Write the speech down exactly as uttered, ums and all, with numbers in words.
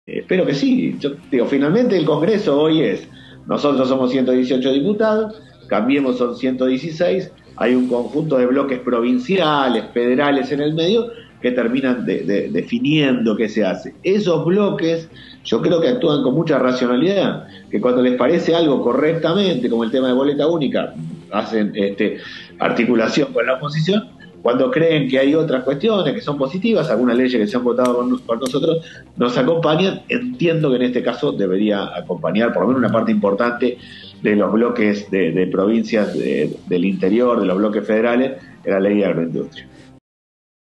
Espero que sí. Yo digo, finalmente el Congreso hoy es, nosotros somos ciento dieciocho diputados, Cambiemos son ciento dieciséis, hay un conjunto de bloques provinciales, federales en el medio que terminan de, de, definiendo qué se hace. Esos bloques yo creo que actúan con mucha racionalidad, que cuando les parece algo correctamente, como el tema de boleta única, hacen este, articulación con la oposición. Cuando creen que hay otras cuestiones que son positivas, algunas leyes que se han votado con, con nosotros, nos acompañan. Entiendo que en este caso debería acompañar por lo menos una parte importante de los bloques de, de provincias de, del interior, de los bloques federales, en la ley de agroindustria.